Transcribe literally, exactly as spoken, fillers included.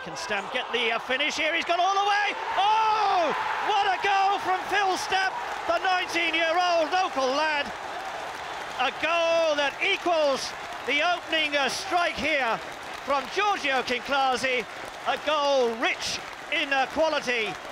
Can Stamp get the uh, finish here? He's gone all the way. Oh, what a goal from Phil Stamp, the nineteen-year-old local lad. A goal that equals the opening uh, strike here from Giorgio Kinclasi. A goal rich in uh, quality.